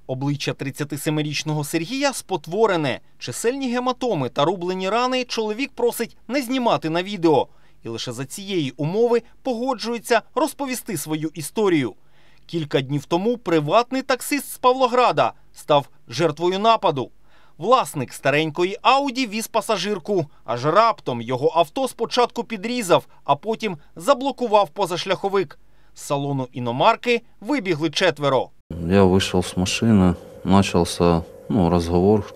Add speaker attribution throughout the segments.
Speaker 1: Обличчя 37-річного Сергія спотворене. Чисельні гематоми та рублені рани чоловік просить не знімати на відео. І лише за цієї умови погоджується розповісти свою історію. Кілька днів тому приватний таксист з Павлограда став жертвою нападу. Власник старенької Ауді віз пасажирку, аж раптом його авто спочатку підрізав, а потім заблокував позашляховик. З салону іномарки вибігли 4.
Speaker 2: Я вышел с машины, начался разговор,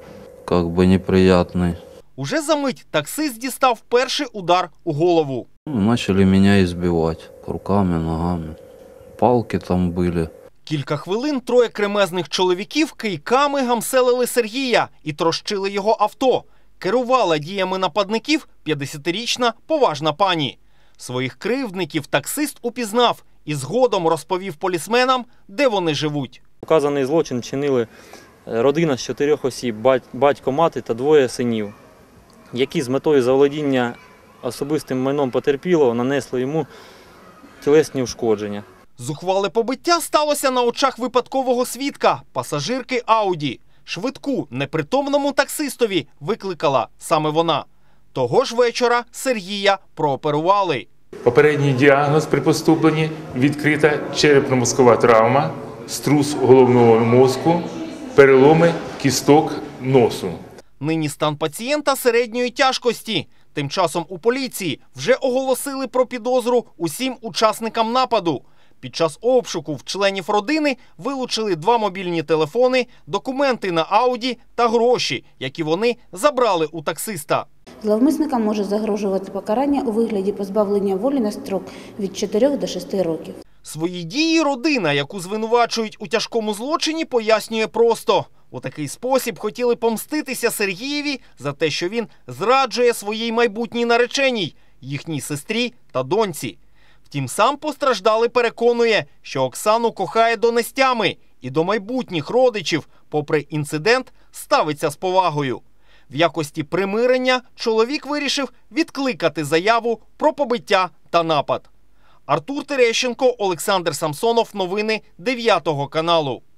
Speaker 2: неприятный.
Speaker 1: Уже за мить таксист дістав перший удар у голову.
Speaker 2: Начали меня избивать руками, ногами. Палки там были.
Speaker 1: Кілька хвилин 3 кремезних чоловіків кийками гамселили Сергія і трощили його авто. Керувала діями нападників 50-річна поважна пані. Своїх кривдників таксист упізнав і згодом розповів полісменам, де вони живуть.
Speaker 3: Вказаний злочин чинили родина з 4 осіб, батько, мати та 2 синів, які з метою заволодіння особистим майном потерпілого нанесли йому тілесні ушкодження.
Speaker 1: Зухвале побиття сталося на очах випадкового свідка – пасажирки Ауді. Швидку непритомному таксистові викликала саме вона. Того ж вечора Сергія прооперували.
Speaker 4: Попередній діагноз при поступленні – відкрита черепно-мозкова травма, струс головного мозку, переломи кісток носу.
Speaker 1: Нині стан пацієнта середньої тяжкості. Тим часом у поліції вже оголосили про підозру усім учасникам нападу. Під час обшуку в членів родини вилучили 2 мобільні телефони, документи на Ауді та гроші, які вони забрали у таксиста.
Speaker 5: Зловмисникам може загрожувати покарання у вигляді позбавлення волі на строк від 4 до 6 років.
Speaker 1: Свої дії родина, яку звинувачують у тяжкому злочині, пояснює просто. У такий спосіб хотіли помститися Сергієві за те, що він зраджує своїй майбутній нареченій, їхній сестрі та доньці. Втім, сам постраждалий переконує, що Оксану кохає донестями і до майбутніх родичів, попри інцидент, ставиться з повагою. В якості примирення чоловік вирішив відкликати заяву про побиття та напад. Артур Терещенко, Олександр Самсонов. Новини 9 каналу.